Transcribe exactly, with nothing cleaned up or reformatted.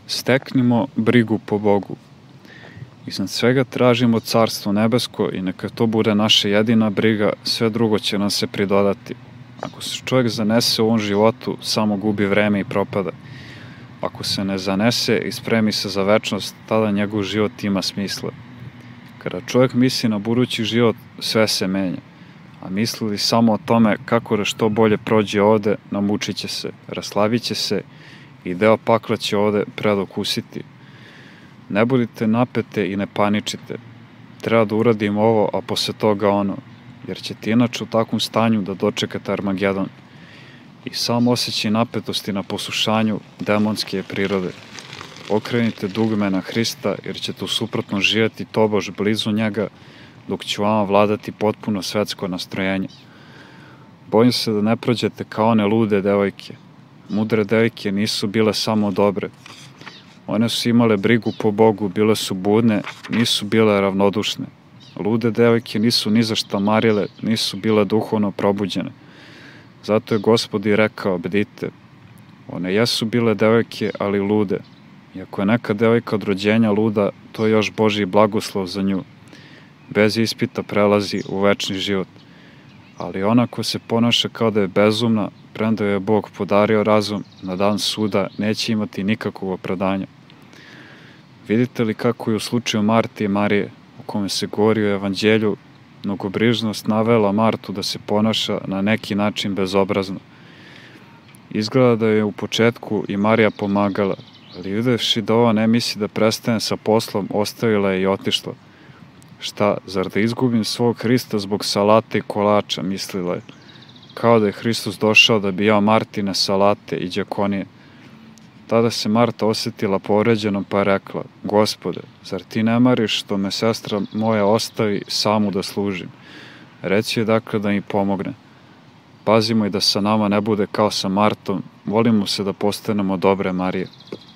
Steknimo brigu po Bogu. Iznad svega tražimo carstvo nebesko i neka to bude naša jedina briga, sve drugo će nam se pridodati. Ako se čovjek zanese u ovom životu, samo gubi vreme i propada. Ako se ne zanese i spremi se za večnost, tada njegov život ima smisla. Kada čovjek misli na budući život, sve se menja. A misli li samo o tome kako da što bolje prođe ovde, namučit će se, raslavit će se i deo pakla će ovde predokusiti. Ne budite napete i ne paničite. Treba da uradim ovo, a posle toga ono, jer ćete inače u takvom stanju da dočekate Armagedon. I sam osjećaj napetosti na poslušanju demonske je prirode. Okrenite dugme na Hrista, jer ćete u suprotno živjeti tobož blizu njega, dok će vama vladati potpuno svetsko nastrojenje. Bojim se da ne prođete kao one lude devojke. Mudre devojke nisu bile samo dobre. One su imale brigu po Bogu, bile su budne, nisu bile ravnodušne. Lude devojke nisu ni za šta marile, nisu bile duhovno probuđene. Zato je Gospod i rekao, bdite. One jesu bile devojke, ali lude. I ako je neka devojka od rođenja luda, to je još Božji blagoslov za nju. Bez ispita prelazi u večni život. Ali ona ko se ponaša kao da je bezumna, premda je Bog podario razum, na dan suda neće imati nikakvog opravdanja. Vidite li kako je u slučaju Marte i Marije, u kome se govori o evanđelju, mnogobrižnost navela Martu da se ponaša na neki način bezobrazno. Izgleda da je u početku i Marija pomagala, ali videvši da ova ne misli da prestane sa poslom, ostavila je i otišla. Šta, zar da izgubim svog Hrista zbog salate i kolača, mislila je. Kao da je Hristos došao da bi jeo Martine salate i đakonije. Tada se Marta osjetila povređenom pa je rekla, Gospode, zar ti ne mariš što me sestra moja ostavi samu da služim? Reci je dakle da mi pomogne. Pazimo i da sa nama ne bude kao sa Martom, volimo se da postanemo dobre Marije.